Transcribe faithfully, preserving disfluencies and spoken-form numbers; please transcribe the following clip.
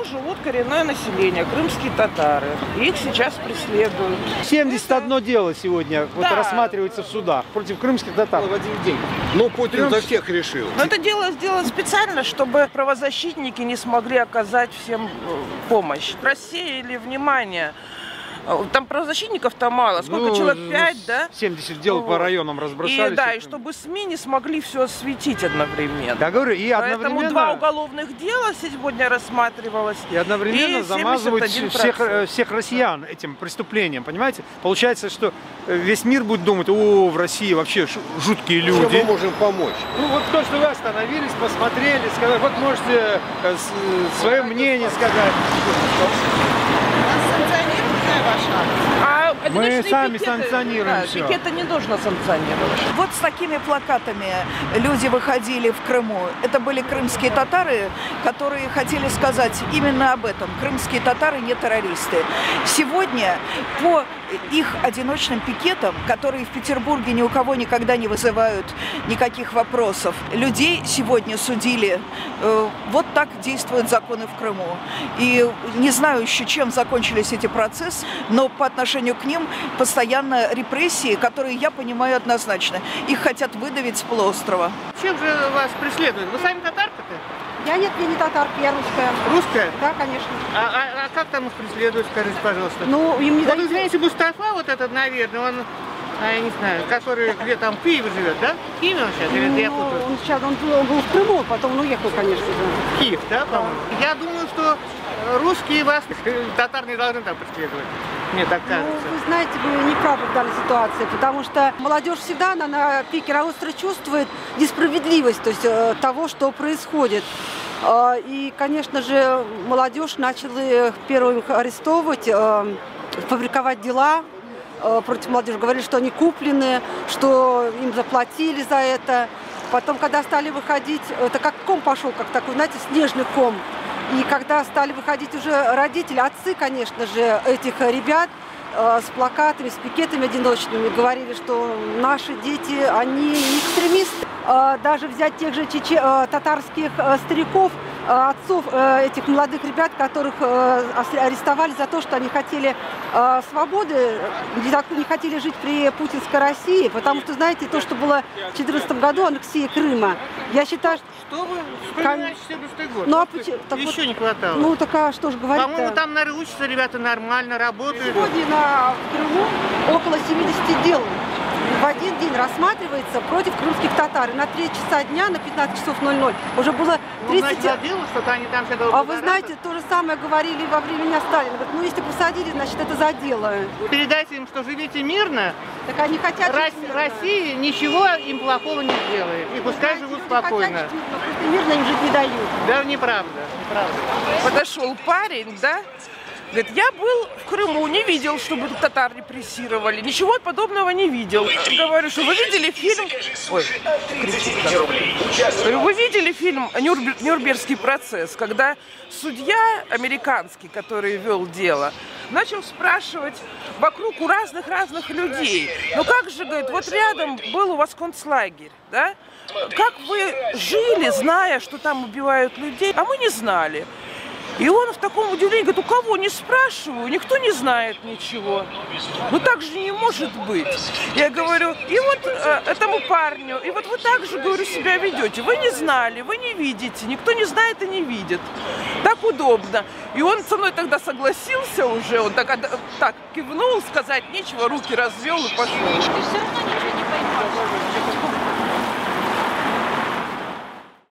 живут коренное население, крымские татары. Их сейчас преследуют. семьдесят одно дело сегодня вот да. рассматривается в судах против крымских татар. В один день. Ну, Путин за всех решил. Но это дело сделано специально, чтобы правозащитники не смогли оказать всем помощь. Рассеяли внимание. Там правозащитников-то мало. Сколько? Ну, человек? Пять, да? семьдесят дел вот. по районам разбросались. И, да, и чтобы СМИ не смогли все осветить одновременно. Я говорю, и Поэтому одновременно... два уголовных дела сегодня рассматривалось. И одновременно и замазывают всех, всех россиян этим преступлением, понимаете? Получается, что весь мир будет думать, о, в России вообще жуткие люди. Чем мы можем помочь? Ну вот то, что вы остановились, посмотрели, сказали, вот можете свое мнение сказать. А мы сами пикеты, санкционируем да, все. Пикеты не нужно санкционировать. Вот с такими плакатами люди выходили в Крыму. Это были крымские татары, которые хотели сказать именно об этом. Крымские татары не террористы. Сегодня по их одиночным пикетам, которые в Петербурге ни у кого никогда не вызывают никаких вопросов, людей сегодня судили. Вот так действуют законы в Крыму. И не знаю еще, чем закончились эти процессы, но по отношению к ним постоянно репрессии, которые я понимаю однозначно. Их хотят выдавить с полуострова. Чем же вас преследуют? Вы сами татарка-то? Я нет, я не татарка, я русская. Русская? Да, конечно. А, а, а как там их преследуют, скажите, пожалуйста? Ну, им не вот, дают... извините, Мустафа вот этот, наверное, он, а, я не знаю, который где там в Киеве живет, да? В Киеве он сейчас? Или ну, я путаю? он сейчас, он, он был в Крыму, потом он уехал, конечно же. В Киев, да, по-моему? Я думаю, что русские вас, татар, не должны там преследовать. Мне так кажется. Ну, вы знаете, вы не правы в данной ситуации, потому что молодежь всегда она на пике остро чувствует несправедливость, то есть э, того, что происходит. Э, и, конечно же, молодежь начала первым их арестовывать, э, фабриковать дела э, против молодежи. Говорили, что они куплены, что им заплатили за это. Потом, когда стали выходить, это как ком пошел, как такой, знаете, снежный ком. И когда стали выходить уже родители, отцы, конечно же, этих ребят э, с плакатами, с пикетами одиночными, говорили, что наши дети, они не экстремисты. Э, даже взять тех же чече, э, татарских э, стариков, э, отцов э, этих молодых ребят, которых э, арестовали за то, что они хотели э, свободы, не хотели жить при путинской России, потому что, знаете, то, что было в две тысячи четырнадцатом году, аннексия Крыма, я считаю, что вы вспоминаете четырнадцатый год? Ну, а вот почему? Так еще вот, не хватало. Ну, так а что же говорить-то? По-моему, там, наверное, учатся ребята нормально, работают. Сегодня на Крыму около семидесяти дел в один день рассматривается против крымских татар. И на три часа дня, на пятнадцать часов ноль ноль уже было тридцать... Ну, дело, что-то они там все а вы знаете, то же самое говорили во времена Сталина. Говорят, ну, если посадили, значит, это за дело. Передайте им, что живите мирно. Так они хотят Рос... жить мирно. Россия ничего им плохого не сделает. И пускай живут спокойно. Хотят жить мирно, просто мирно им жить не дают. Да, неправда, неправда. Подошел парень, да? Говорит, я был в Крыму, не видел, чтобы татар репрессировали. Ничего подобного не видел. Говорю, что вы видели фильм... Ой, кричит, да. Вы видели фильм «Нюрнбер... «Нюрнбергский процесс», когда судья американский, который вел дело, начал спрашивать вокруг у разных-разных людей. Ну как же, говорит, вот рядом был у вас концлагерь, да? Как вы жили, зная, что там убивают людей, а мы не знали. И он в таком удивлении говорит, у кого не спрашиваю, никто не знает ничего. Ну так же не может быть. Я говорю, и вот э, этому парню, и вот вы так же, говорю, себя ведете. Вы не знали, вы не видите, никто не знает и не видит. Так удобно. И он со мной тогда согласился уже, он так, так кивнул, сказать нечего, руки развел и пошел.